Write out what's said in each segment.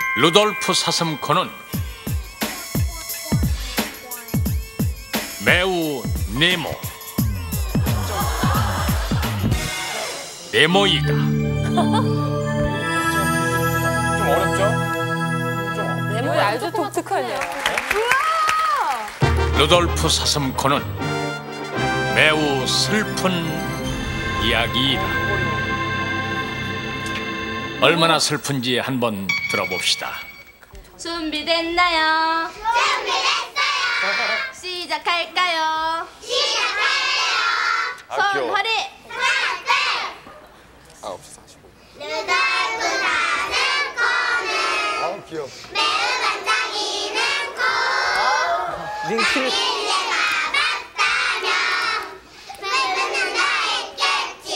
루돌프 사슴코는 매우 네모이다. 좀 어렵죠? 네모 아주 독특하네요. 루돌프 사슴코는 매우 슬픈 이야기이다. 얼마나 슬픈지 한번 들어봅시다. 준비됐나요? 준비됐어요. 시작할까요? 손, 귀여워. 허리. 루돌프 사슴코는 귀여워. 매우 반짝이는 코 링크를 내가 봤다면 슬픈 다 했겠지.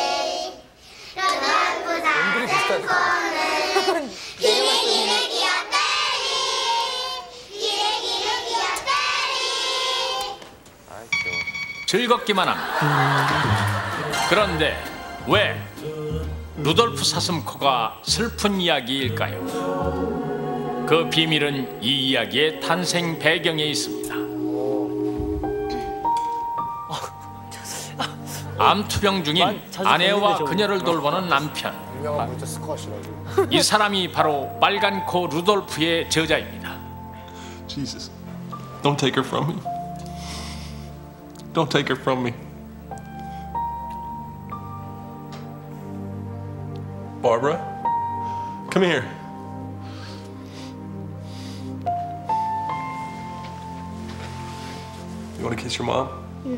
루돌프 사슴코는 기레기를 기어때리 기레기를 기어때리. 즐겁기만 합니다. 그런데 왜 루돌프 사슴코가 슬픈 이야기일까요? 그 비밀은 이 이야기의 탄생 배경에 있습니다. 암투병 중인 아내와 그녀를 돌보는 남편. 유명한 문자 스쿼시라고. 이 사람이 바로 빨간 코 루돌프의 저자입니다. Jesus, don't take her from me. Don't take her from me. Barbara, come here. You want to kiss your mom? No.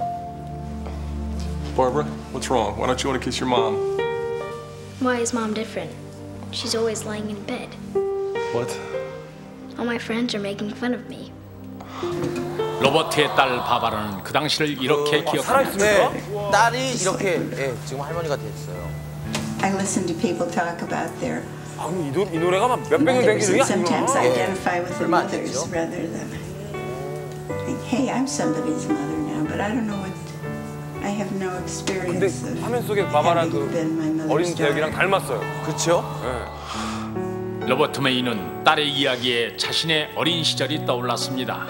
Barbara, what's wrong? Why don't you want to kiss your mom? Why is Mom different? She's always lying in bed. What? All my friends are making fun of me. 로버트의 딸 바바라는 그 당시를 이렇게 기억합니다. 살아있습니까? 네, 딸이 이렇게 지금 할머니가 됐어요. I listen to people talk about their 아, 이 노래가 막 몇백 년 된 mothers 게 and sometimes 아니구나. identify with the 얼마 안 mothers 됐죠? rather than think, hey, I'm somebody's mother now, but I don't know what. I have no 근데 experience of 화면 속에 바바라 having been my 그 mother's 어린 대역이랑 daughter. 닮았어요. 그렇죠? 로버트 메이는 딸의 이야기에 자신의 어린 시절이 떠올랐습니다.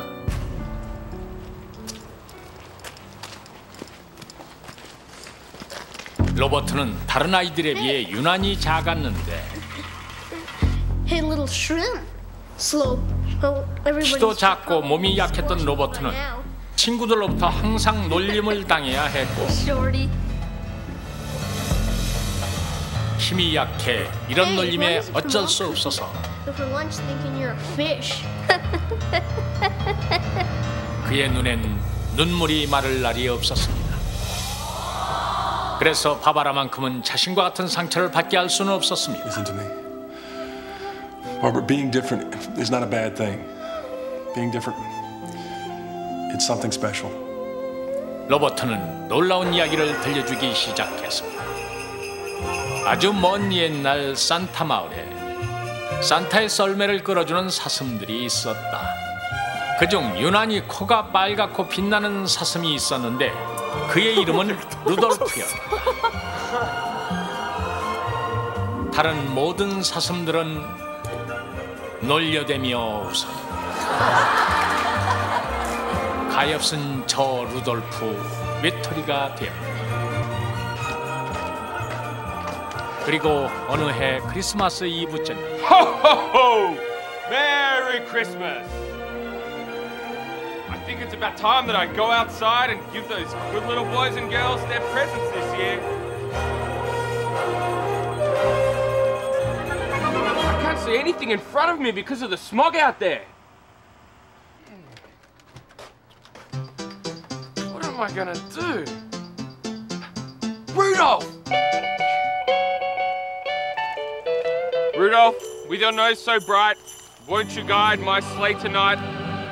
로버트는 다른 아이들에 비해 유난히 작았는데 Hey, little shrimp. Slow. Oh, everybody's 키도 작고 몸이 약했던 로버트는 친구들로부터 항상 놀림을 당해야 했고 Shorty. 힘이 약해 이런 놀림에 어쩔 수 없어서 Go for lunch thinking you're a fish. 그의 눈엔 눈물이 마를 날이 없었습니다. 그래서 바바라만큼은 자신과 같은 상처를 받게 할 수는 없었습니다. Listen to me. Barbara, being different is not a bad thing. Being different, it's something special. 로버트는 놀라운 이야기를 들려주기 시작했습니다. 아주 먼 옛날 산타 마을에 산타의 썰매를 끌어주는 사슴들이 있었다. 그중 유난히 코가 빨갛고 빛나는 사슴이 있었는데 그의 이름은 루돌프였다. 다른 모든 사슴들은 놀려대며 웃었다. 가엾은 저 루돌프 외톨이가 되었다. 그리고 어느 해 크리스마스 이브 저녁 Ho ho ho! Merry Christmas! I think it's about time that I go outside and give those good little boys and girls their presents this year. I can't see anything in front of me because of the smog out there. What am I gonna do? Rudolph! Rudolph, with your nose so bright, won't you guide my sleigh tonight?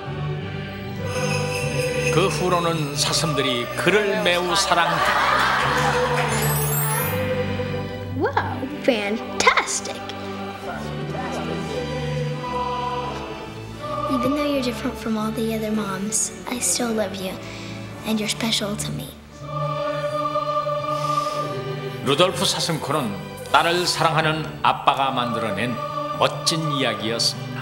그 후로는 사슴들이 그를 매우 사랑했다. Wow, fantastic. Even though you're different from all the other moms, I still love you, and you're special to me. 루돌프 사슴코는 딸을 사랑하는 아빠가 만들어낸 멋진 이야기였습니다.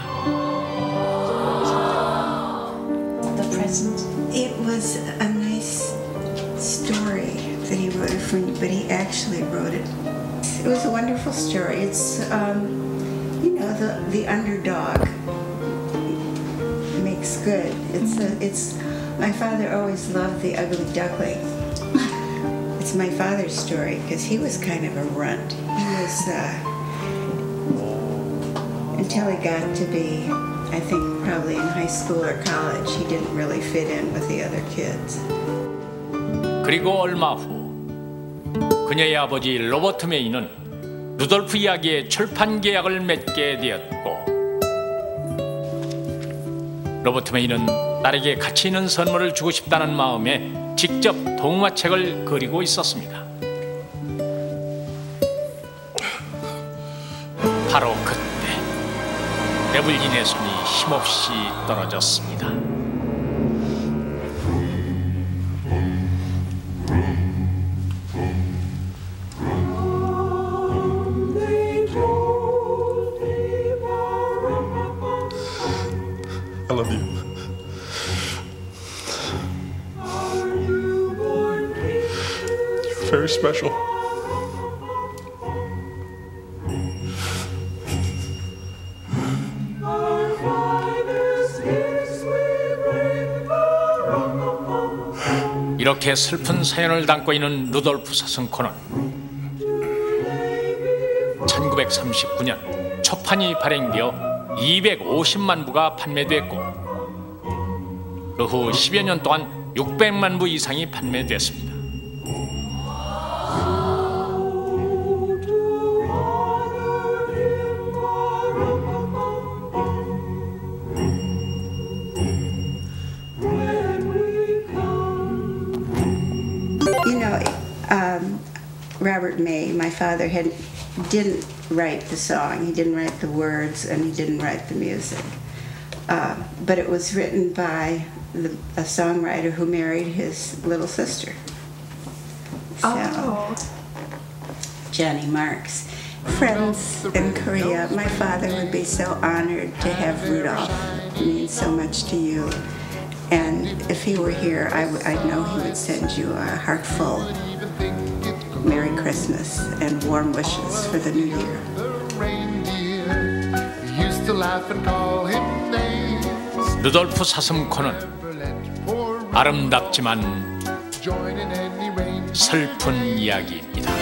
The present. It was a nice story that he wrote for me, but he actually wrote it. It was a wonderful story. It's, you know, the underdog makes good. It's. My father always loved The Ugly Duckling. It's my father's story because he was kind of a runt. He was until he got to be, I think, probably in high school or college. He didn't really fit in with the other kids. 그리고 얼마 후 그녀의 아버지 로버트 메이는 루돌프 이야기의 출판 계약을 맺게 되었고, 로버트 메이는 딸에게 가치 있는 선물을 주고 싶다는 마음에 직접 동화책을 그리고 있었습니다. 바로 그때 에블린의 손이 힘없이 떨어졌습니다. I love you. You're very special. 이렇게 슬픈 사연을 담고 있는 루돌프 사슴코는 1939년 초판이 발행되어 250만 부가 판매됐고, 그 후 10여 년 동안 600만 부 이상이 판매됐습니다. You know, Robert May, my father, didn't write the song. He didn't write the words, and he didn't write the music. But it was written by a songwriter who married his little sister. So, Johnny Marks. Friends in Korea, my father would be so honored to have Rudolph. It means so much to you. And if he were here, I know he would send you a heartful Merry Christmas and warm wishes for the new year. 루돌프 사슴코는 아름답지만 슬픈 이야기입니다.